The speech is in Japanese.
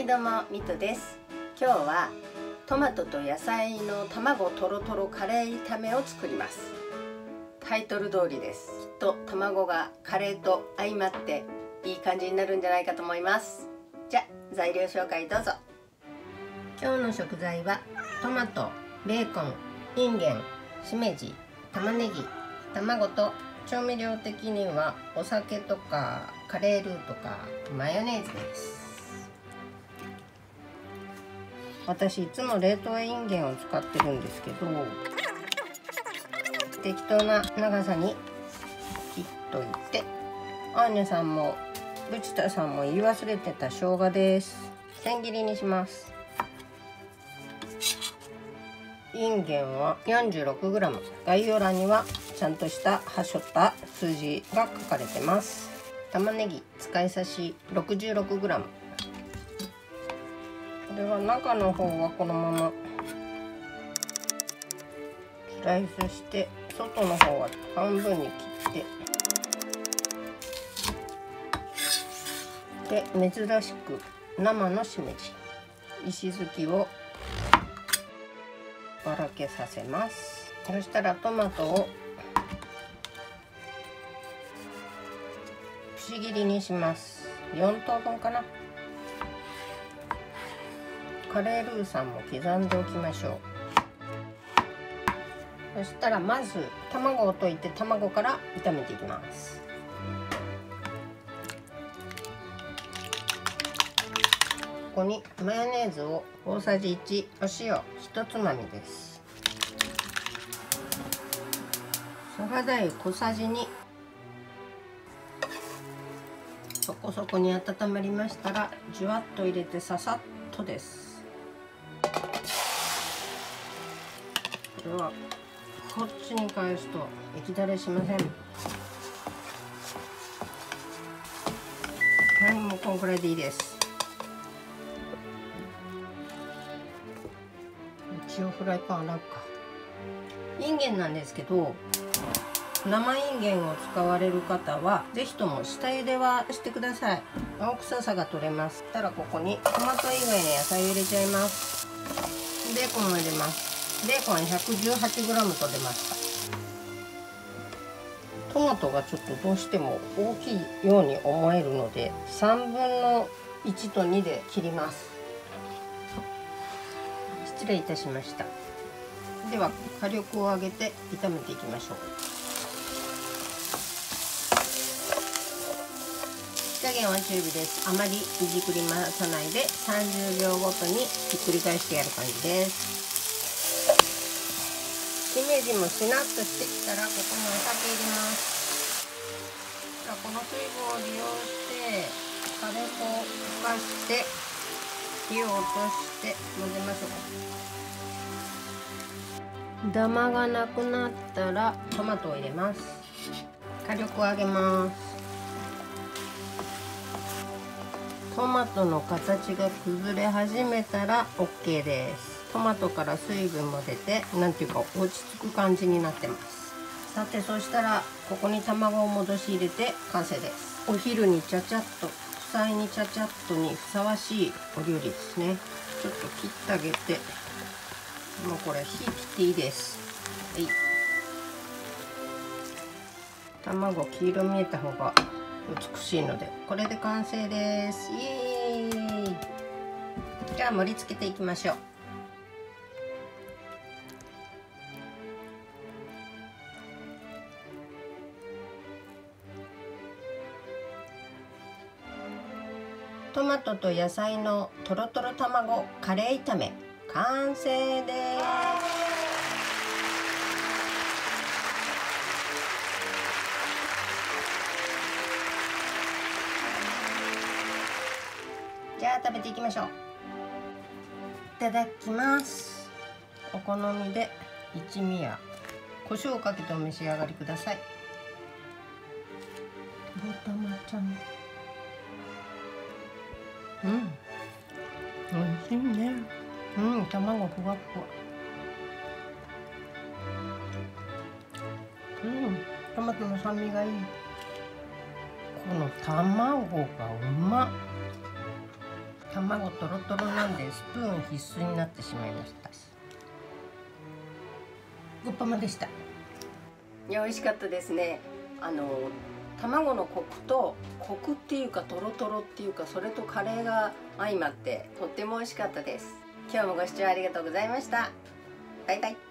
はいどうも、ミトです。今日はトマトと野菜の卵とろとろカレー炒めを作ります。タイトル通りです。きっと卵がカレーと相まっていい感じになるんじゃないかと思います。じゃあ材料紹介どうぞ。今日の食材はトマト、ベーコン、インゲン、しめじ、玉ねぎ、卵と調味料的にはお酒とかカレールーとかマヨネーズです。私いつも冷凍インゲンを使ってるんですけど、適当な長さに切っといて、アーニャさんもブチタさんも言い忘れてた生姜です。千切りにします。インゲンは 46g、 概要欄にはちゃんとしたはしょった数字が書かれてます。玉ねぎ使い差し 66g、 これは中の方はこのままスライスして、外の方は半分に切ってで、珍しく生のしめじ、石突きをばらけさせます。そしたらトマトをくし切りにします。4等分かな。カレールーさんも刻んでおきましょう。そしたらまず卵を溶いて、卵から炒めていきます。ここにマヨネーズを大さじ1、お塩1つまみです。サラダ油小さじ2。そこそこに温まりましたらじゅわっと入れてささっとです。これはこっちに返すと液だれしません。はい、もうこんくらいでいいです。一応フライパン洗うか。インゲンなんですけど、生インゲンを使われる方は是非とも下茹ではしてください。青臭さが取れます。そしたらここにトマト以外の野菜を入れちゃいます。ベーコンを入れます。ベーコン 118g と出ました。トマトがちょっとどうしても大きいように思えるので3分の1と2で切ります。失礼いたしました。では火力を上げて炒めていきましょう。火加減は中火です。あまりいじくり回さないで30秒ごとにひっくり返してやる感じです。しめじもしなっとしてきたらここにお酒入れます。この水分を利用して軽く溶かして火を落として混ぜましょう。ダマがなくなったらトマトを入れます。火力を上げます。トマトの形が崩れ始めたら OK です。トマトから水分も出て、なんていうか落ち着く感じになってます。さて、そしたらここに卵を戻し入れて完成です。お昼にちゃちゃっと、副菜にちゃちゃっとにふさわしいお料理ですね。ちょっと切ってあげて、もうこれ火切っていいです。はい、卵黄色見えた方が美しいのでこれで完成です。イエーイ。じゃあ盛り付けていきましょう。トマトと野菜のとろとろ卵カレー炒め完成です。じゃあ食べていきましょう。いただきます。お好みで一味や胡椒をかけてお召し上がりください。とろたまちゃん、美味しいね。卵ふわふわ。トマトの酸味がいい。この卵がうまっ。卵卵トロトロなんでスプーン必須になってしまいました。ごっぱまでした。いや、美味しかったですね。卵のコクっていうかトロトロっていうか、それとカレーが相まってとっても美味しかったです。今日もご視聴ありがとうございました。バイバイ。